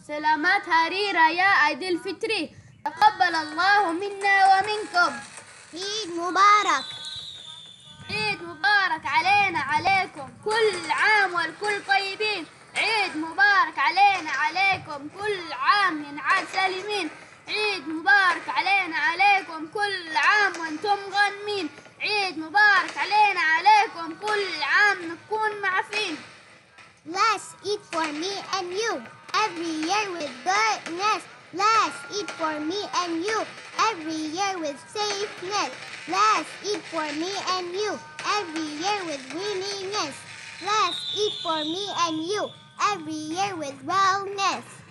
سلامات هاريرة يا عيد الفطر، تقبل الله منا ومنكم. عيد مبارك. عيد مبارك علينا عليكم، كل عام والكل طيبين. عيد مبارك علينا عليكم، كل عام ينعاد سالمين. عيد مبارك علينا عليكم، كل عام وانتم غانمين. عيد مبارك علينا عليكم، كل عام نكون معفين. Let's eat for me and you, every year with goodness. Let's eat for me and you, every year with safeness. Let's eat for me and you, every year with willingness. Let's eat for me and you, every year with wellness.